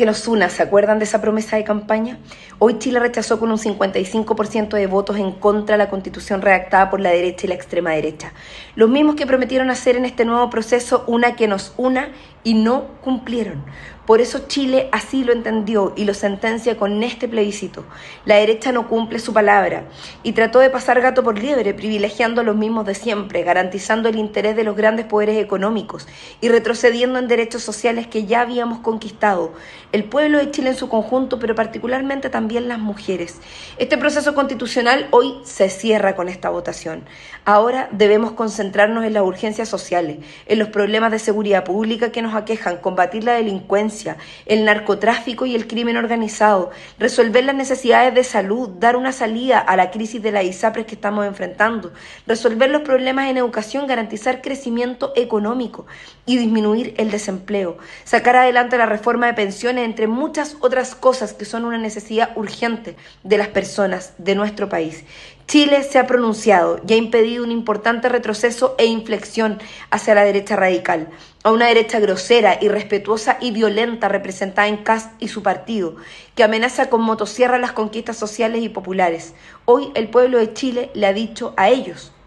que nos una, ¿se acuerdan de esa promesa de campaña? Hoy Chile rechazó con un 55% de votos en contra la Constitución redactada por la derecha y la extrema derecha. Los mismos que prometieron hacer en este nuevo proceso una que nos una y no cumplieron. Por eso Chile así lo entendió y lo sentencia con este plebiscito. La derecha no cumple su palabra y trató de pasar gato por liebre, privilegiando a los mismos de siempre, garantizando el interés de los grandes poderes económicos y retrocediendo en derechos sociales que ya habíamos conquistado. El pueblo de Chile en su conjunto, pero particularmente también las mujeres. Este proceso constitucional hoy se cierra con esta votación. Ahora debemos concentrarnos en las urgencias sociales, en los problemas de seguridad pública que nos aquejan, combatir la delincuencia, el narcotráfico y el crimen organizado, resolver las necesidades de salud, dar una salida a la crisis de las ISAPRES que estamos enfrentando, resolver los problemas en educación, garantizar crecimiento económico y disminuir el desempleo, sacar adelante la reforma de pensiones, entre muchas otras cosas que son una necesidad urgente de las personas de nuestro país. Chile se ha pronunciado y ha impedido un importante retroceso e inflexión hacia la derecha radical, a una derecha grosera, irrespetuosa y violenta representada en Kast y su partido, que amenaza con motosierra las conquistas sociales y populares. Hoy el pueblo de Chile le ha dicho a ellos